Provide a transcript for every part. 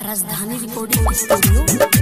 राजधानी recording studio.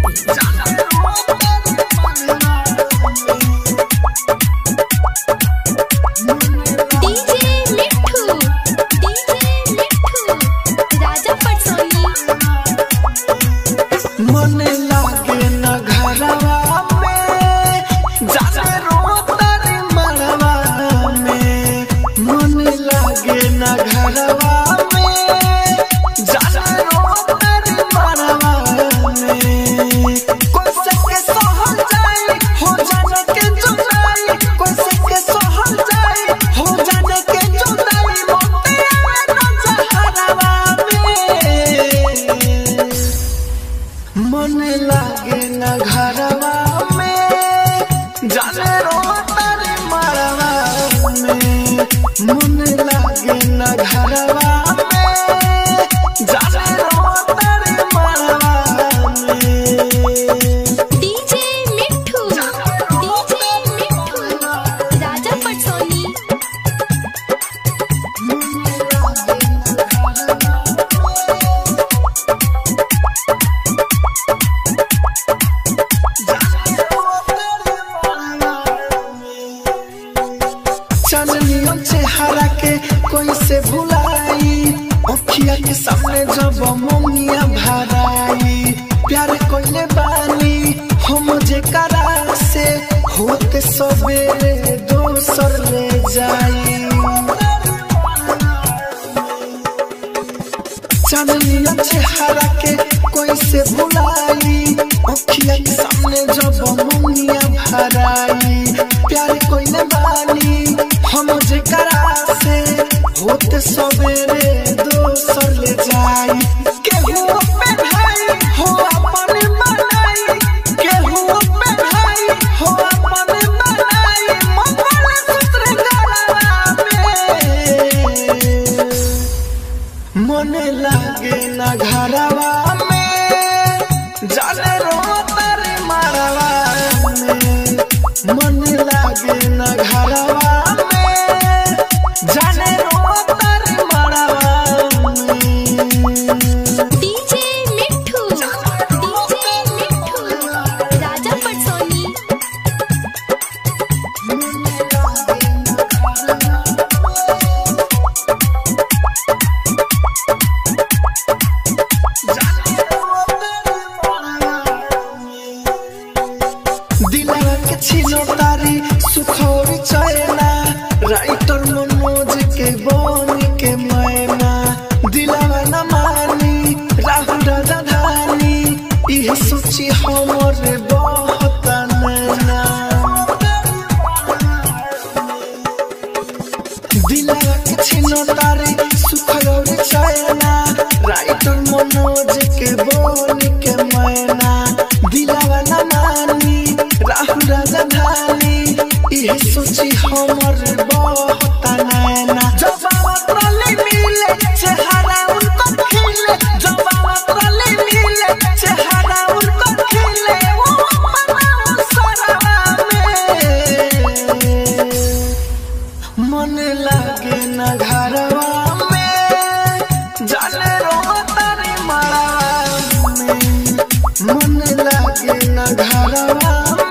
मन लागे न घरवा में जाने रो तारे मरवा में, मन लागे न घरवा में जाने रो तारे मरवा में। डीजे मिठू राजा पटसोनी। चांदनियों चेहरा के कोई से भुलाई, अखिया के सामने जब ममिया भराई, प्यार कोइले बानी हम जेकरा से होते सवेरे दोसर ले जाई। चांदनियों चेहरा के कोई से भुलाई, अखिया के सामने जब ममिया भराई, प्यार कोइले बानी हम जेकरा से होते सवेरे दोसर ले जाई। केहू पे भाई हो अपन बनाई, केहू पे भाई हो अपन बनाई, मंगल सूत्र गलवा में। मन लागे न घरवा में जाने रो तारे मरवा में, मन लागे न घरवा जाने रो तारे मरवा में। डीजे मिठू राजा पटसोनी। दिलवा के छीनो तारी सुखोरी चैना, राइटर मनोज के बोनी के मैना, दिलवा न मानी राहुल राजधानी, इह सोची हमर बहुत नैना। दिलवा के छीनो तारी सुखोरी चैना, राइटर मनोज के बोनी के मैना, दिलवा न मानी राहुल राजधानी, इह सोची हमर बहुत नैना। जब आवतले मिले चेहरा उनको खिले, जब आवतले मिले चेहरा उनको खिले, वो अपना सरवा में। मन लागे न घरवा में जाने रो तारे मरवा में, मन लागे न घरवा